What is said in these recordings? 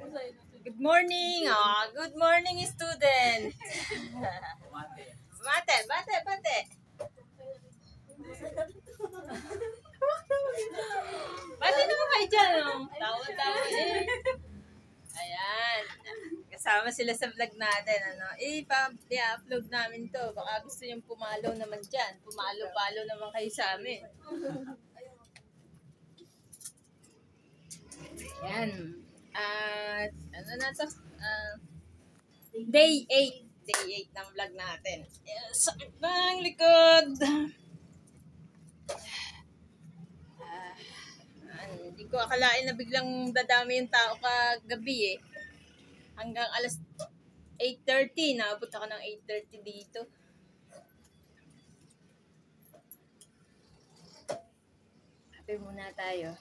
Good morning! Oh, good morning, student! Bate, bate, bate! Bate naman kayo dyan, oh. Tawa-tawa eh. Ayan. Kasama sila sa vlog natin, ano. I-upload namin to. Baka gusto niyong pumalo naman dyan. Pumalo-palo naman kayo sa amin. Ayan. At, ano na to? Day 8. Day 8 ng vlog natin. Sakit na ang likod. Hindi ko akalain na biglang dadami yung tao kagabi eh. Hanggang alas 8:30. Naabot ako ng 8:30 dito. Happy muna tayo.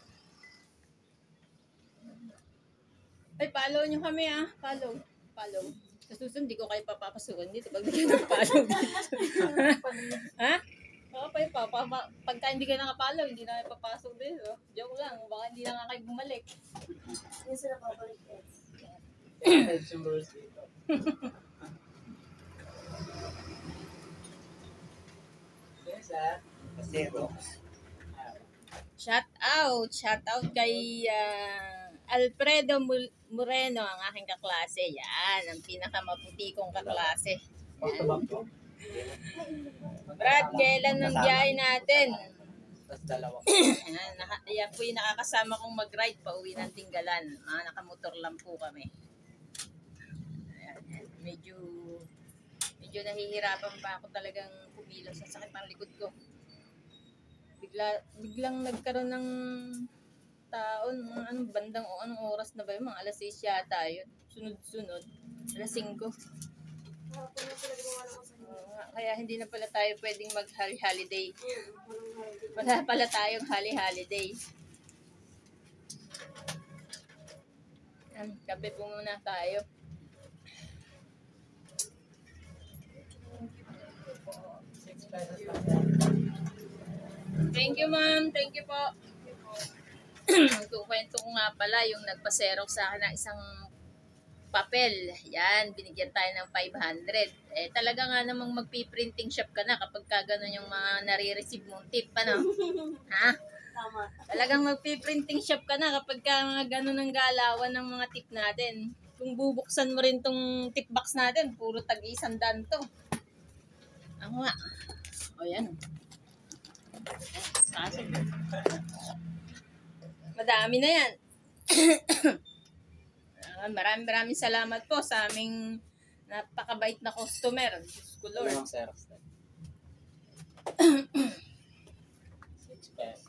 Ay, follow nyo kami ah. Follow. Sa susunod, hindi ko kayo papapasukan dito. Pag hindi kayo nag-follow dito. Ha? Oo, pagka hindi kayo nakapalaw, hindi na kayo papasok dito. Joke lang, baka hindi na nga kayo bumalik. Hindi sila pabalik eh. Shout out kay Alfredo Moreno, ang aking kaklase. Yan, ang pinakamaputi kong kaklase. Yan. Brad, kailan nang biyahe natin? Yan po yung nakakasama kong mag-ride pa uwi ng Tinggalan. Nakamotor lang po kami. Ayan, medyo nahihirapan pa ako talagang kumilos. Ang sakit ng likod ko. Biglang nagkaroon ng taon, anong bandang o anong oras na ba yun? Mga alas 6 yata yun. Sunod-sunod. Alas 5. Kaya hindi na pala tayo pwedeng mag-holiday. Wala pala tayong holiday. Kape po muna tayo. Thank you, ma'am. Thank you po. Magkukwento ko nga pala yung nagpa-xerox sa akin ng isang papel. Yan, binigyan tayo ng 500. Eh, talaga nga namang magpi-printing shop ka na kapag ka gano'n yung mga nare-receive mong tip, ano? Ha? Tama. Talagang magpi-printing shop ka na kapag ka gano'n ang galawan ng mga tip natin. Kung bubuksan mo rin tong tip box natin, puro tag-100 to. Ako nga. O, yan. Kaso. Madami na yan. Maraming salamat po sa aming napakabait na customer. Diyos ko Lord. 6 pesos.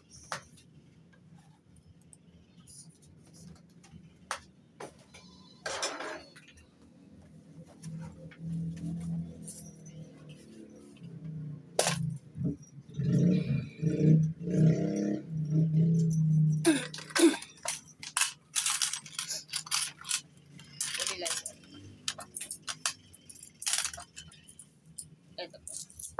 Ito po.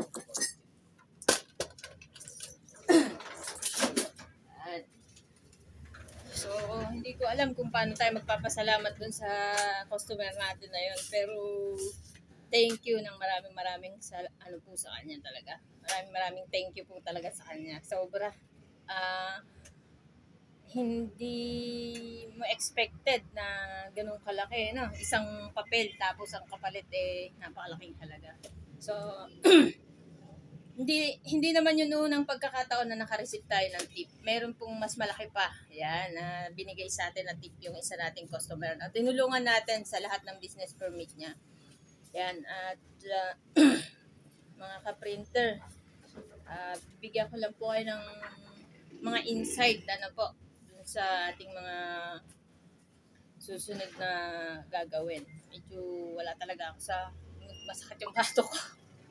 So, hindi ko alam kung paano tayo magpapasalamat dun sa customer natin na yun. Pero, thank you ng maraming ano po sa kanya talaga. Maraming thank you po talaga sa kanya. Sobra. Hindi mo expected na ganun kalaki, no? Isang papel tapos ang kapalit napakalaking halaga. So, hindi naman yun unang pagkakataon na naka-receive tayo ng tip. Meron pong mas malaki pa. Yan, na binigay sa atin na tip yung isa nating customer. At tinulungan natin sa lahat ng business permit niya. Yan, at mga ka-printer, bigyan ko lang po kayo ng mga insight, ano po, dun sa ating mga susunod na gagawin. Medyo wala talaga ako sa masakit yung bato ko.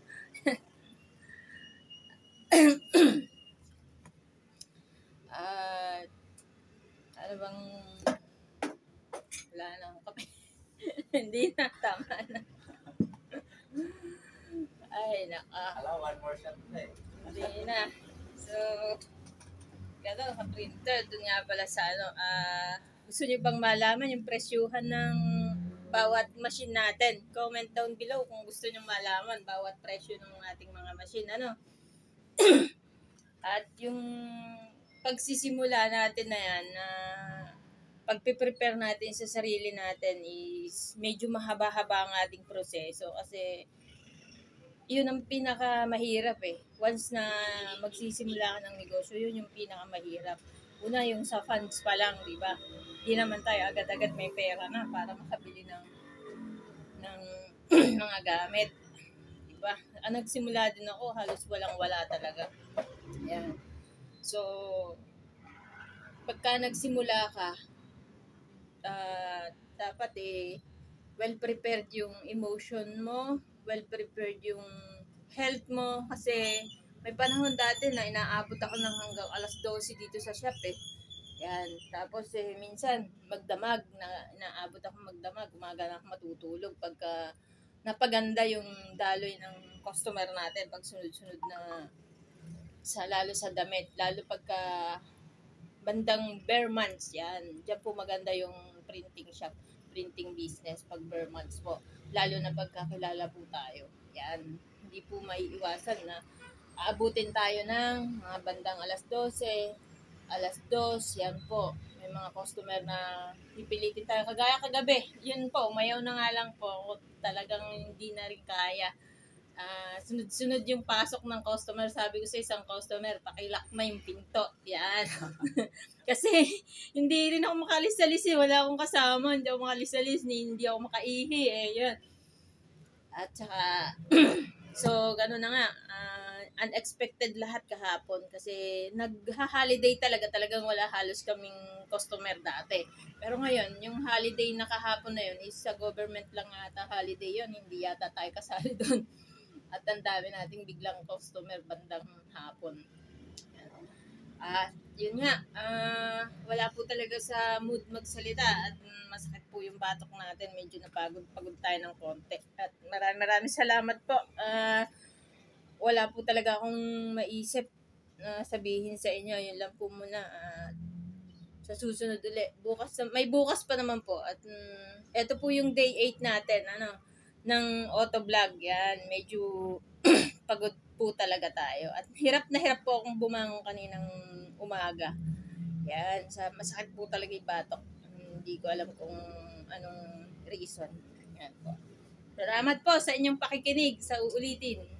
Ano bang wala na akong kape. Hindi na, tama na. Ay, naka. Alam, one more shot na eh. Hindi na. So, gano'n, ka-printer. Doon nga pala sa Gusto niyo bang malaman yung presyuhan ng bawat machine natin? Comment down below kung gusto niyo malaman bawat presyo ng ating mga machine. Ano? At yung pagsisimula natin na yan, na pagpiprepare natin sa sarili natin is medyo mahaba-haba ang ating proseso kasi yun ang pinakamahirap eh. Once na magsisimula ka ng negosyo, yun yung pinakamahirap. Una, yung sa funds pa lang, di ba? Di naman tayo agad-agad may pera na para makabili ng mga gamit. Di ba? Nagsimula din ako, halos walang-wala talaga. Yan. So, pagka nagsimula ka, dapat well-prepared yung emotion mo, well-prepared yung health mo, kasi may panahon dati na inaabot ako ng hanggang alas 12 dito sa shop eh. Yan. Tapos minsan magdamag, inaabot ako magdamag, umaga na ako matutulog pagka napaganda yung daloy ng customer natin pag sunod-sunod na lalo sa damit, lalo pagka bandang bare months yan. Diyan po maganda yung printing shop, printing business pag bare months po. Lalo na pagkakilala po tayo. Yan. Hindi po maiiwasan na aabutin tayo ng mga bandang alas 12, alas 2, yan po. May mga customer na pipilitin tayo. Kagaya kagabi, yun po, umayaw na nga lang po. Talagang hindi na rin kaya. Sunod-sunod yung pasok ng customer. Sabi ko sa isang customer, pakilakma yung pinto. Yan. Kasi hindi rin ako makalis-alis eh. Wala akong kasama. Hindi ako makalis-alis. Hindi ako makaihi eh. Yan. At saka, so gano'n na nga. Unexpected lahat kahapon. Kasi nag-holiday talagang wala halos kaming customer dati. Pero ngayon, yung holiday na kahapon na yun is sa government lang ata holiday yun. Hindi yata tayo kasali doon. At ang dami nating biglang customer bandang hapon. Yun nga, wala po talaga sa mood magsalita at masakit po yung batok natin. Medyo napagod tayo ng konti. At maraming salamat po. Wala po talaga akong maisip na sabihin sa inyo. Yun lang po muna. Sa susunod ulit. May bukas pa naman po. At ito po yung day 8 natin. Ng auto vlog yan. Medyo pagod po talaga tayo. At hirap na hirap po akong bumangon kaninang umaga. Yan. Masakit po talaga yung batok. Hindi ko alam kung anong reason. Yan po. Salamat po sa inyong pakikinig. Sa uulitin.